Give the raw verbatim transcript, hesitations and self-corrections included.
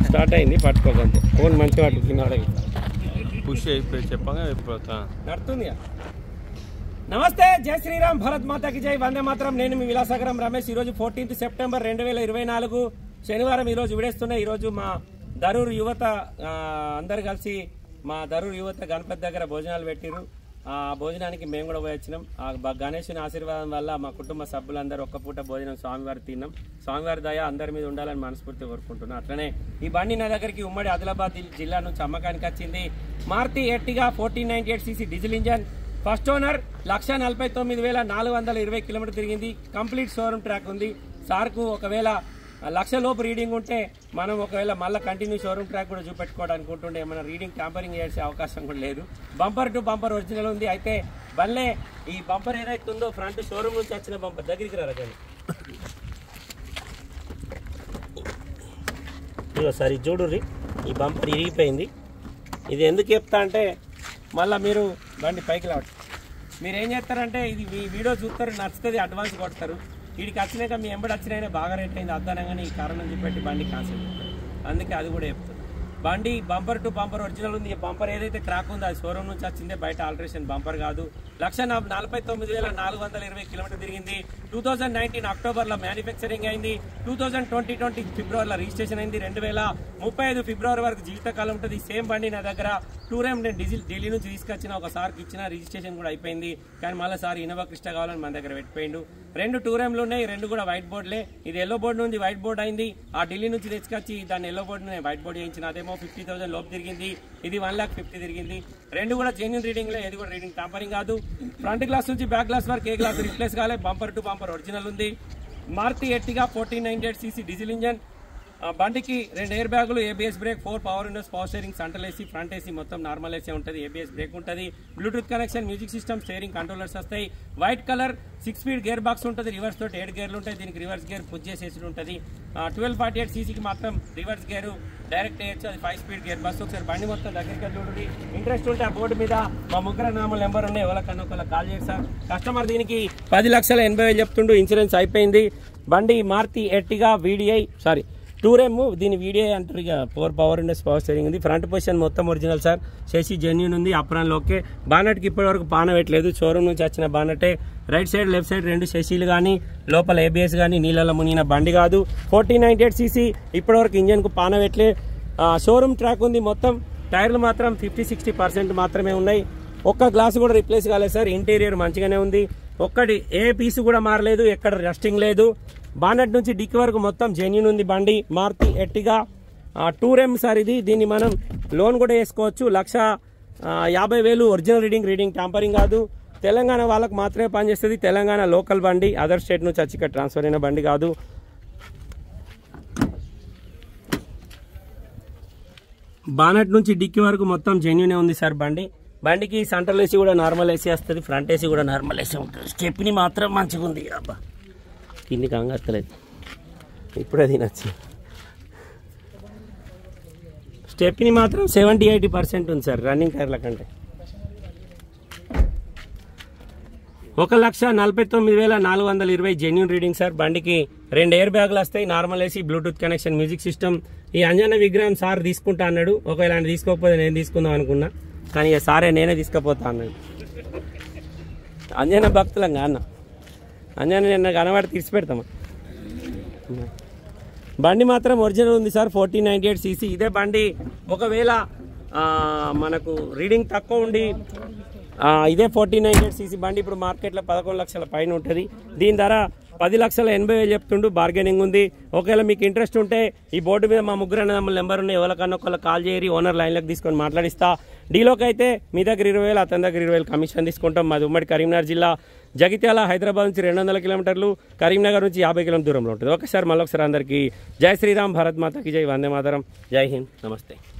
Start అయింది పట్టుకోకండి phone మంచిగా పట్టుకున్నాడు పుష్ అయిపోయి చెప్పగా నడుతుంది. నమస్తే, జై శ్రీరామ్, భరత్ మాతాకి జై, వందే మాత్రం. నేను మీ విలాసాగరం రమేష్. ఈరోజు ఫోర్టీన్త్ సెప్టెంబర్ రెండు వేల ఇరవై నాలుగు శనివారం. ఈరోజు విడేస్తున్నాయి. ఈరోజు మా దరూర్ యువత అందరు కలిసి మా దరూర్ యువత గణపతి దగ్గర భోజనాలు పెట్టిరు. ఆ భోజనానికి మేము కూడా పోయి వచ్చినాం. ఆ గణేశుని ఆశీర్వాదం వల్ల మా కుటుంబ సభ్యులందరూ ఒక్క పూట భోజనం స్వామివారి తిన్నాం. స్వామివారి దయ అందరి మీద ఉండాలని మనస్ఫూర్తి కోరుకుంటున్నాం. అట్లనే ఈ బండి నా దగ్గరికి ఉమ్మడి ఆదిలాబాద్ జిల్లా నుంచి అమ్మకానికి వచ్చింది. Maruti Ertiga fourteen ninety eight CC diesel engine, first owner, లక్ష నలభై తొమ్మిది వేల నాలుగు వందల ఇరవై కిలోమీటర్ తిరిగింది. కంప్లీట్ షోరూమ్ ట్రాక్ ఉంది. సార్కు ఒకవేళ లక్ష లోపు రీడింగ్ ఉంటే మనం ఒకవేళ మళ్ళీ కంటిన్యూ షోరూమ్ ట్రాక్ కూడా చూపెట్టుకోవడానికి ఉంటుండే, ఏమైనా రీడింగ్ ట్యాంపరింగ్ చేసే అవకాశం కూడా లేదు. బంపర్ టు బంపర్ ఒరిజినల్ ఉంది. అయితే బల్లే ఈ బంపర్ ఏదైతే ఉందో ఫ్రంట్ షోరూమ్ నుంచి వచ్చిన బంపర్ దగ్గరికి రారకండి. సరే చూడుర్రి, ఈ బంపర్ ఇరిగిపోయింది. ఇది ఎందుకు చెప్తా అంటే మళ్ళీ మీరు బండి పైకి లావచ్చు. మీరు ఏం చేస్తారంటే ఇది మీ వీడియో చూస్తారు, నచ్చుతుంది, అడ్వాన్స్ కొడతారు. వీడికి వచ్చినాక మీ ఎంబడి వచ్చినాయనే బాగా రేట్ అయింది అర్థనంగానే ఈ కారణం చూపెట్టి బండి క్యాన్సిల్ చేస్తారు. అందుకే అది కూడా చెప్తారు. బండి బంపర్ టు బంపర్ ఒరిజినల్ ఉంది. ఈ బంపర్ ఏదైతే క్రాక్ ఉందో అది షోరూమ్ నుంచి వచ్చిందే, బయట ఆల్టరేషన్ బంపర్ కాదు. లక్ష నలభై తొమ్మిది వేల నాలుగు వందల ఇరవై కిలోమీటర్ తిరిగింది. టూ థౌజండ్ నైన్టీన్ అక్టోబర్లో మ్యానుఫ్యాక్చరింగ్ అయింది. టూ థౌజండ్ ట్వంటీ ట్వంటీ ఫిబ్రవరిలో రిజిస్ట్రేషన్ అయింది. రెండు వేల ముప్పై ఐదు ఫిబ్రవరి వరకు జీవితకాలం ఉంటుంది. సేమ్ బండి నా దగ్గర టూరేమ్ నేను డీజిల్ ఢిల్లీ నుంచి తీసుకొచ్చిన, ఒకసారికి ఇచ్చిన, రిజిస్ట్రేషన్ కూడా అయిపోయింది. కానీ మళ్ళీ సార్ ఇన్నోవా క్రిస్టా కావాలని మన దగ్గర పెట్టిపోయిండు. రెండు టూరేమ్లు ఉన్నాయి, రెండు కూడా వైట్ బోర్డులే. ఇది ఎల్లో బోర్డు నుంచి వైట్ బోర్డు అయింది. ఆ ఢిల్లీ నుంచి తెచ్చుకొచ్చి దాన్ని ఎల్లో బోర్డు వైట్ బోర్డు చేయించిన. అదేమో ఫిఫ్టీ థౌసండ్ లోపు తిరిగింది, ఇది వన్ లాక్ ఫిఫ్టీ తిరిగింది. రెండు కూడా జెన్యూన్ రీడింగ్ లే, ఇది కూడా రీడింగ్ టాంపరింగ్ కాదు. ఫ్రంట్ గ్లాస్ నుంచి బ్యాక్ గ్లాస్ వరకు ఏ గ్లాస్ రిప్లేస్ కాలే. బంపర్ టు బంపర్ ఒరిజినల్ ఉంది. Maruti Ertiga fourteen ninety eight CC diesel engine. బండికి రెండు ఎయిర్ బ్యాగులు, ABS brake, four power windows, power steering, central AC, front AC మొత్తం నార్మల్ ఏసీ ఉంటుంది. ఏబిఎస్ బ్రేక్ ఉంటుంది. Bluetooth connection, music system, steering controllers వస్తాయి. White colour six speed gear box ఉంటుంది. Reverse తోటి ఏడు గేర్లు ఉంటాయి. దీనికి రివర్స్ గేర్ పుష్ చేసేసి ఉంటుంది. ట్వెల్వ్ ఫార్టీ ఎయిట్ సీసీకి మాత్రం రివర్స్ గేరు డైరెక్ట్ వేయచ్చు. అది ఫైవ్ స్పీడ్ గేర్ బాక్స్. ఒకసారి బండి మొత్తం దగ్గరికి చూడండి. ఇంట్రెస్ట్ ఉంటే ఆ బోర్డు మీద మా ముగ్గురు నామల్ నెంబర్ ఉన్నాయి, ఎవరికన్నా ఒకళ్ళకి కాల్ చేయండి సార్. కస్టమర్ దీనికి పది లక్షల ఎనభై వేలు చెప్తుండు. ఇన్సూరెన్స్ అయిపోయింది. బండి మారుతి ఎర్టిగా వీడిఐ సారీ టూరేమ్, దీని వీడియో అంటారు. ఇక four power windows, power steering ఉంది. ఫ్రంట్ పొజిషన్ మొత్తం ఒరిజినల్ సార్. చేసి జెన్యూన్ ఉంది. అప్రాన్లో ఓకే. బానట్కి ఇప్పటి వరకు పాన పెట్టలేదు. షోరూమ్ నుంచి వచ్చిన బానటే. రైట్ సైడ్ లెఫ్ట్ సైడ్ రెండు శశీలు కానీ, లోపల ఏబిఎస్ కానీ, నీళ్ళలో మునిగిన బండి కాదు. ఫోర్టీన్ నైన్టీ ఎయిట్ సీసీ ఇప్పటివరకు ఇంజన్కు పాన పెట్టలే. షోరూమ్ ట్రాక్ ఉంది మొత్తం. టైర్లు మాత్రం ఫిఫ్టీ సిక్స్టీ పర్సెంట్ మాత్రమే ఉన్నాయి. ఒక్క గ్లాస్ కూడా రిప్లేస్ కాలేదు సార్. ఇంటీరియర్ మంచిగానే ఉంది. ఒక్కటి ఏ పీసు కూడా మారలేదు, ఎక్కడ రస్టింగ్ లేదు. బానట్ నుంచి డిక్కి వరకు మొత్తం జెన్యూన్ ఉంది బండి. మారుతి ఎర్టిగా టూరేమ్ సార్ ఇది. దీన్ని మనం లోన్ కూడా వేసుకోవచ్చు. లక్ష యాభై వేలు ఒరిజినల్ రీడింగ్, రీడింగ్ టాంపరింగ్ కాదు. తెలంగాణ వాళ్ళకు మాత్రమే పనిచేస్తుంది. తెలంగాణ లోకల్ బండి, అదర్ స్టేట్ నుంచి వచ్చి ఇక్కడ ట్రాన్స్ఫర్ అయిన బండి కాదు. బానట్ నుంచి డిక్కి వరకు మొత్తం జెన్యూనే ఉంది సార్ బండి. బండికి సెంట్రల్ ఏసీ కూడా నార్మల్ ఏసీ వస్తుంది. ఫ్రంట్ ఏసీ కూడా నార్మల్ ఏసీ ఉంటుంది. స్టెప్ని మాత్రం మంచిగా ఉంది. అబ్బా కిందికి అంగత్తలేదు, ఇప్పుడు అది నచ్చింది. స్టెప్ని మాత్రం సెవెంటీ ఎయిటీ పర్సెంట్ ఉంది సార్ రన్నింగ్ టైర్ల కంటే. ఒక లక్ష నలభై తొమ్మిది వేల నాలుగు వందల ఇరవై జెన్యూన్ రీడింగ్ సార్. బండికి రెండు ఎయిర్ బ్యాగులు వస్తాయి, normal AC, bluetooth connection, music system. ఈ అంజన విగ్రహం సార్ తీసుకుంటా అన్నాడు. ఒకవేళ ఆయన తీసుకోకపోతే నేను తీసుకుందాం అనుకున్నా, కానీ సారే నేనే తీసుకుపోతా అన్నాడు. అంజన భక్తులంగా అన్న అంజన నిన్న కనబడి తీసి పెడతామా. బండి మాత్రం ఒరిజినల్ ఉంది sir. Fourteen ninety eight CC ఇదే బండి. ఒకవేళ మనకు రీడింగ్ తక్కువ ఉండి ఇదే ఫోర్టీన్ నైన్టీ ఎయిట్ సీసీ బండి ఇప్పుడు మార్కెట్లో పదకొండు లక్షల పైన ఉంటుంది. దీని ధర పది లక్షల ఎనభై వేలు చెప్తుండు. బార్గెనింగ్ ఉంది. ఒకవేళ మీకు ఇంట్రెస్ట్ ఉంటే ఈ బోర్డు మీద మా ముగ్గురు అన్నదమ్ముల నెంబర్ ఉన్నాయి, ఎవరికన్నా ఒకళ్ళు కాల్ చేయరి. ఓనర్ లైన్లోకి తీసుకొని మాట్లాడిస్తా. డీలోకి అయితే మీ దగ్గర ఇరవై వేలు, అతని దగ్గర ఇరవై వేలు కమిషన్ తీసుకుంటాం. మాది ఉమ్మడి కరీంనగర్ జిల్లా, జగిత్యాల, హైదరాబాద్ నుంచి రెండు వందల కిలోమీటర్లు, కరీంనగర్ నుంచి యాభై కిలోమీటర్ దూరంలో ఉంటుంది. ఒకసారి మళ్ళొకసారి అందరికీ జై శ్రీరామ్, భారత్ మాతాకి జై, వందే మాతరం, జై హింద్, నమస్తే.